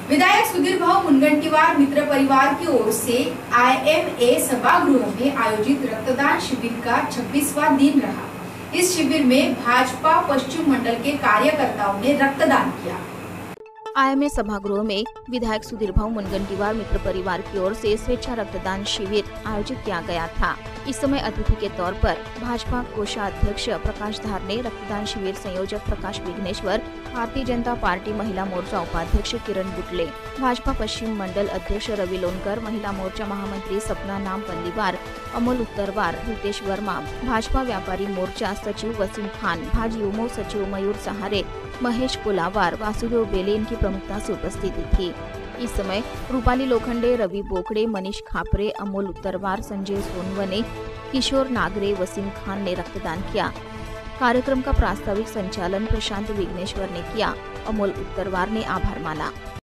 विधायक सुधीर भाऊ मुनगंटीवार मित्र परिवार की ओर से IMA सभागृह में आयोजित रक्तदान शिविर का 26वां दिन रहा। इस शिविर में भाजपा पश्चिम मंडल के कार्यकर्ताओं ने रक्तदान किया। IMA सभागृह में विधायक सुधीर भाऊ मुनगंटीवार मित्र परिवार की ओर से स्वेच्छा रक्तदान शिविर आयोजित किया गया था। इस समय अतिथि के तौर पर भाजपा कोषाध्यक्ष प्रकाश धार ने, रक्तदान शिविर संयोजक प्रकाश विघ्नेश्वर, भारतीय जनता पार्टी महिला मोर्चा उपाध्यक्ष किरण बुटले, भाजपा पश्चिम मंडल अध्यक्ष रवि लोनकर, महिला मोर्चा महामंत्री सपना नाम पल्लीवार, अमोल उत्तरवार, रितेश वर्मा, भाजपा व्यापारी मोर्चा सचिव वसीम खान, भाजपा युमो सचिव मयूर सहारे, महेश कोलावार, वासुदेव बेले इनकी प्रमुखता से उपस्थिति थी। इस समय रूपाली लोखंडे, रवि बोकड़े, मनीष खापरे, अमोल उत्तरवार, संजय सोनवने, किशोर नागरे, वसीम खान ने रक्तदान किया। कार्यक्रम का प्रास्ताविक संचालन प्रशांत विघ्नेश्वर ने किया। अमोल उत्तरवार ने आभार माना।